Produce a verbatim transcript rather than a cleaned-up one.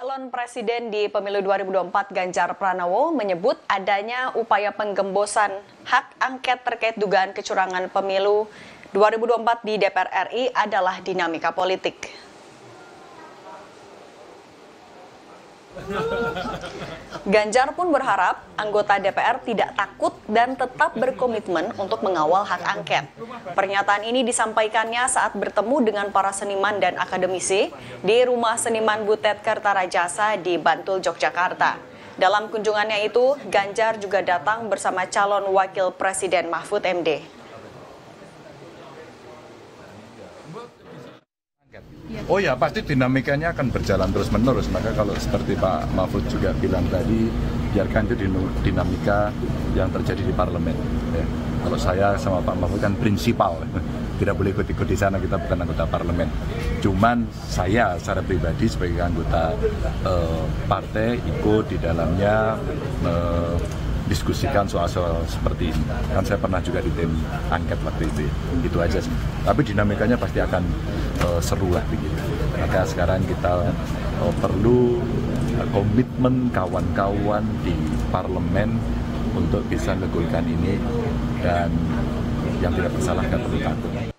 Calon Presiden di Pemilu dua ribu dua puluh empat Ganjar Pranowo menyebut adanya upaya penggembosan hak angket terkait dugaan kecurangan pemilu dua ribu dua puluh empat di D P R R I adalah dinamika politik. Ganjar pun berharap anggota D P R tidak takut dan tetap berkomitmen untuk mengawal hak angket. Pernyataan ini disampaikannya saat bertemu dengan para seniman dan akademisi di Rumah Seniman Butet Kertarajasa di Bantul, Yogyakarta. Dalam kunjungannya itu, Ganjar juga datang bersama calon wakil presiden Mahfud M D. Oh ya, pasti dinamikanya akan berjalan terus-menerus. Maka kalau seperti Pak Mahfud juga bilang tadi, biarkan itu dinamika yang terjadi di parlemen. Ya. Kalau saya sama Pak Mahfud kan prinsipal, tidak boleh ikut-ikut di sana, kita bukan anggota parlemen. Cuman saya secara pribadi sebagai anggota eh, partai ikut di dalamnya eh, diskusikan soal-soal seperti ini. Kan saya pernah juga di tim angket waktu itu. Itu aja sih. Tapi dinamikanya pasti akan uh, seru lah begitu. Maka sekarang kita uh, perlu uh, komitmen kawan-kawan di parlemen untuk bisa menggolkan ini, dan yang tidak bersalah kan perlu takut.